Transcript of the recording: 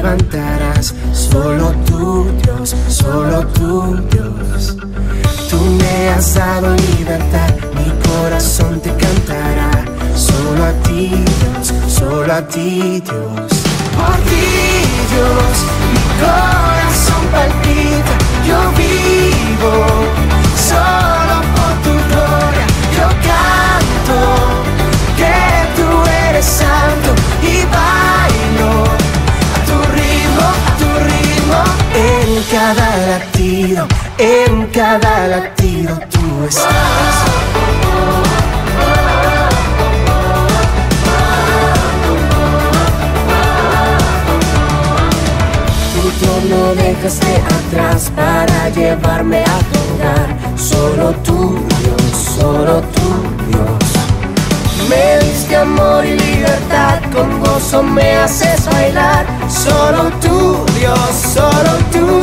levantarás. Solo tú, Dios, solo tú, Dios. Tú me has dado libertad, mi corazón te cantará. Solo a ti, Dios, solo a ti, Dios. Por ti, Dios, mi corazón palpita. Yo vivo solo por tu gloria. Yo canto que tú eres santo y bailo a tu ritmo, en cada latido tú estás. No dejaste atrás para llevarme a tu hogar. Solo tú, Dios, solo tú, Dios. Me diste amor y libertad, con gozo me haces bailar. Solo tú, Dios, solo tú,